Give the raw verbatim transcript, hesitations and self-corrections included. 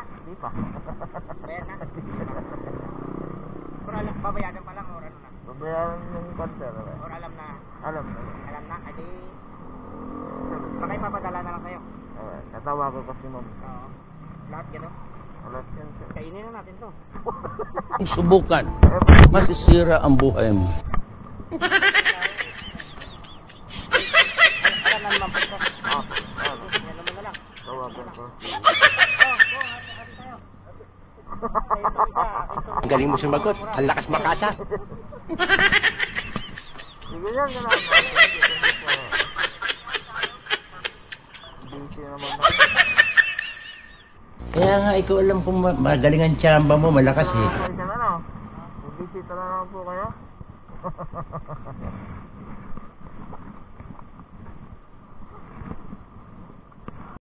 na? Hindi pa. Bayad na? Pero alam, babayadan pa lang or ano na? Babayaran yung konter. Or alam na? Alam na. Alam na? Adi, baka ipapadala na lang kayo. Okay, natawa ko kasi ma'am. Oo. Lahat gano'n? Alas yan sir. Kainin na natin to. Subukan, masisira ang buhay mo. Alam na naman po ito. Ah, ah, Yan naman na lang. tawagan ko. Oh, oh, hati tayo. Kayo tuloy ka. Ang galing mo sumagot, ang lakas makasa. Sige yan, gano'n. Busy naman ako. Kaya nga, ikaw alam kung ma- magaling ang tsamba mo, malakas eh. Busy na lang po kayo.